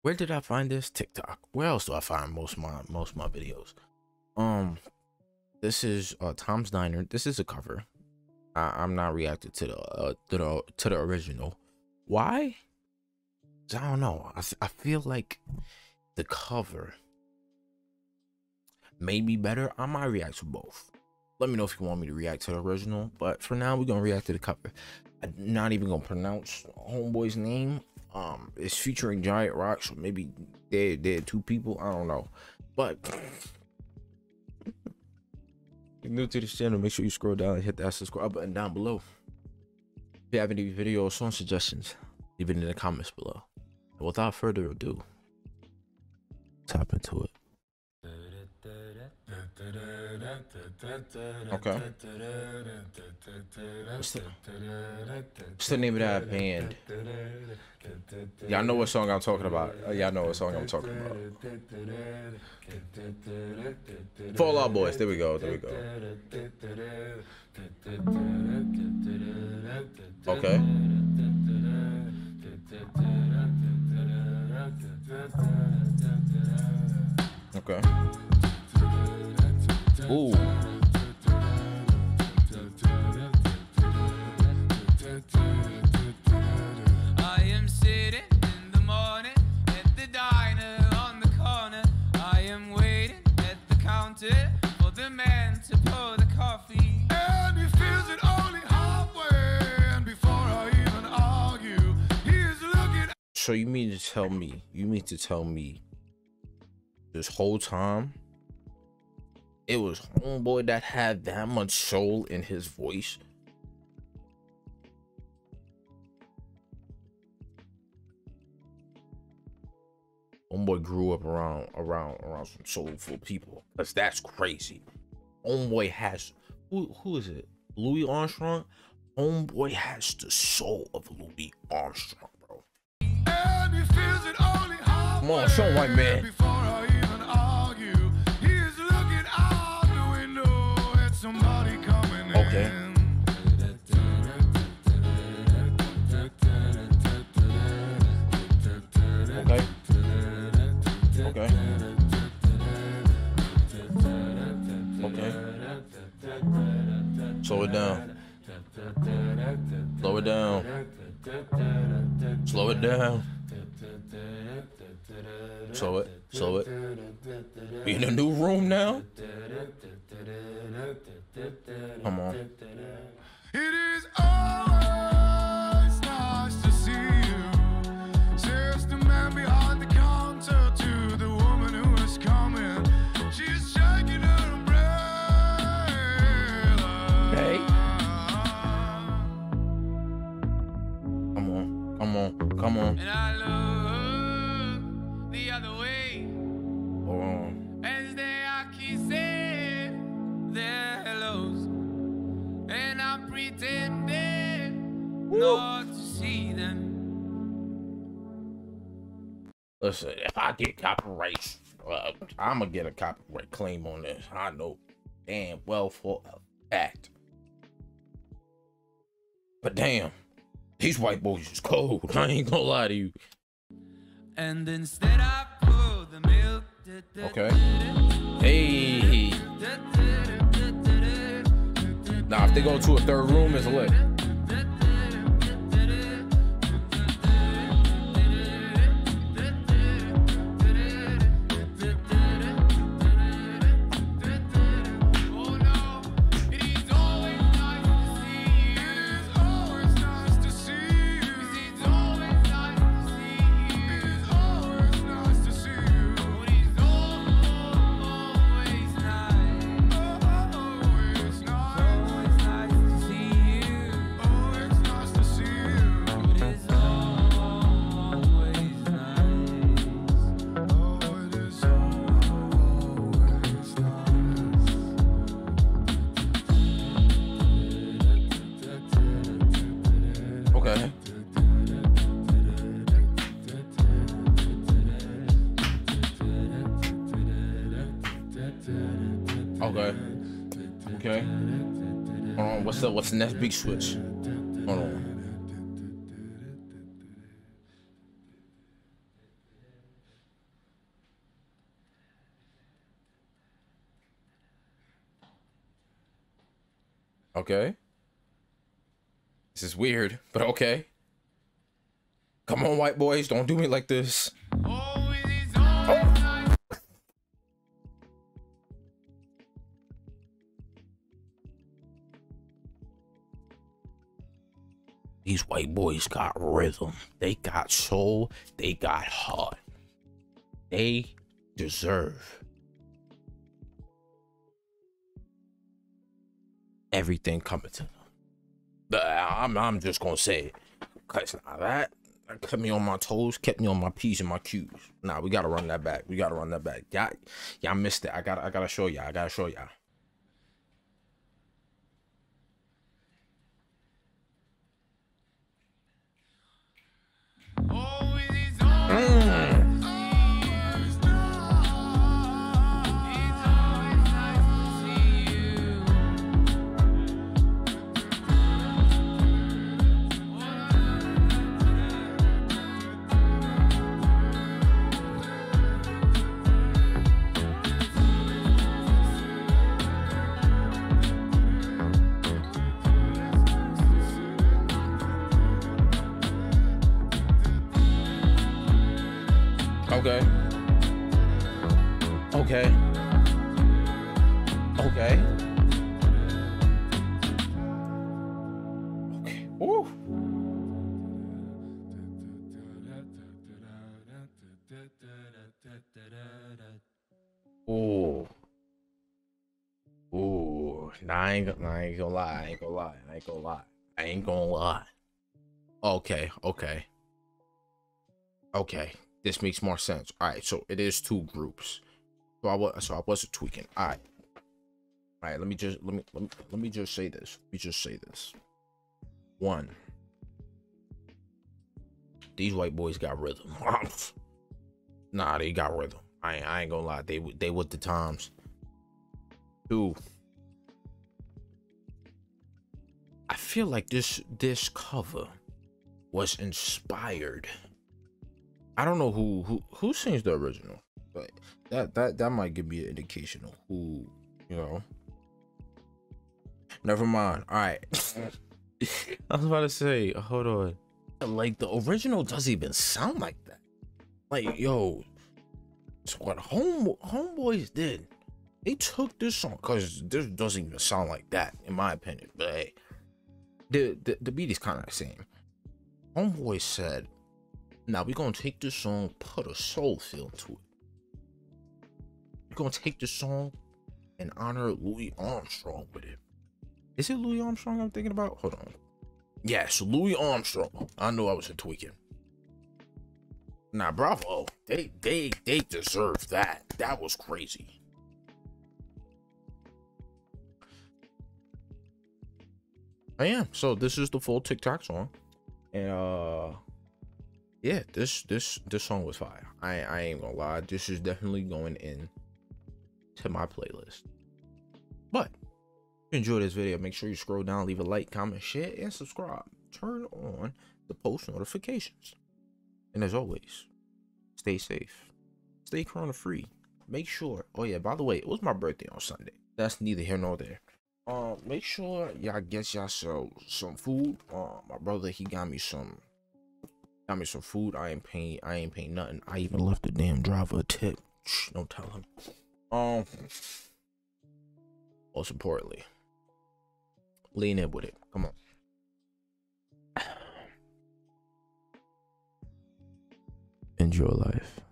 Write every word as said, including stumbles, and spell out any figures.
Where did I find this? TikTok. Where else do I find most of my most of my videos? Um, this is uh Tom's Diner. This is a cover. I, I'm not reacting to the uh, to the to the original. Why? I don't know. I I feel like the cover may be better. I might react to both. Let me know if you want me to react to the original. But for now, we're gonna react to the cover. I'm not even gonna pronounce homeboy's name. Um, it's featuring Giant Rooks, so maybe they're, they're two people. I don't know. But if you're new to this channel, make sure you scroll down and hit that subscribe button down below. If you have any video or song suggestions, leave it in the comments below. And without further ado, tap into it. Okay. What's the, what's the name of that band? Y'all know what song I'm talking about. Uh, Y'all know what song I'm talking about. Fall Out Boys. There we go. There we go. Okay. Okay. Ooh. I am sitting in the morning at the diner on the corner. I am waiting at the counter for the man to pour the coffee. And he feels it only halfway. And before I even argue, he is looking. So you mean to tell me, you mean to tell me this whole time it was homeboy that had that much soul in his voice? Homeboy grew up around around around some soulful people. Cause that's crazy. Homeboy has who who is it? Louis Armstrong? Homeboy has the soul of Louis Armstrong, bro. And he feels it only halfway. Come on, show white man. Before I even argue, he is looking out the window at somebody coming Okay. in. Okay. Okay. Okay. Slow it down. Slow it down. Slow it down. Slow it. Slow it. We in a new room now? Come on. It is always nice to see you, says the man behind the counter to the woman who is coming. She's shaking her umbrella. Hey. Come on. Come on. Come on. And I look the other way Hold on. as they are kissing their hellos, and I'm pretending Woo. not to see them. Listen, if I get copyright, uh, I'm gonna get a copyright claim on this. I know damn well for a fact. But damn, these white boys is cold. I ain't gonna lie to you. And instead I pour the milk. Okay. Hey. Now, if they go to a third room, it's lit. Okay. Okay. Okay. Hold on. What's the what's the next big switch? Hold on. Okay. This is weird, but okay. Come on, white boys, don't do me like this. Oh, it is all night. These white boys got rhythm. They got soul. They got heart. They deserve everything coming to them. I'm, I'm just gonna say it. Cause now that, that kept me on my toes, kept me on my P's and my Q's. Nah, we gotta run that back. We gotta run that back. Y'all, y'all missed it. I gotta, I gotta show y'all. I gotta show y'all. Oh, it is all night. Mm. It's always nice to see you. Okay. Okay. Okay. Okay. Woo. Ooh. Ooh. Nah, I ain't, nah, I ain't gonna lie. I ain't gonna lie. I ain't gonna lie. I ain't gonna lie. Okay. Okay. Okay. This makes more sense. All right. So it is two groups. So I was, so I wasn't tweaking. All right. All right. Let me just, let me, let me, let me just say this. Let me just say this. One. These white boys got rhythm. Nah, they got rhythm. I ain't, I ain't gonna lie. They, they with the times. Two. I feel like this, this cover was inspired. I don't know who, who, who sings the original, but that, that, that might give me an indication of who, you know. Never mind. All right. I was about to say, hold on. Like, the original doesn't even sound like that. Like, yo, it's what home homeboys did. They took this song, because this doesn't even sound like that, in my opinion. But hey, the, the, the beat is kind of the same. Homeboys said, now we're going to take this song, put a soul feel to it. We're going to take this song and honor Louis Armstrong with it. Is it Louis Armstrong I'm thinking about? Hold on. Yes, Louis Armstrong. I knew I was a tweaking. Nah, bravo. They they they deserve that. That was crazy. I am. So this is the full TikTok song. And uh yeah, this this this song was fire. I I ain't gonna lie. This is definitely going in to my playlist. But if you enjoyed this video, make sure you scroll down, leave a like, comment, share, and subscribe. Turn on the post notifications. And as always, stay safe. Stay corona free. Make sure. Oh yeah, by the way, it was my birthday on Sunday. That's neither here nor there. Um, make sure y'all get yourself some food. Uh, my brother, he got me some got me some food. I ain't paying I ain't paying nothing. I even left the damn driver a tip. Shh, don't tell him. Um most importantly, lean in with it. Come on. Enjoy life.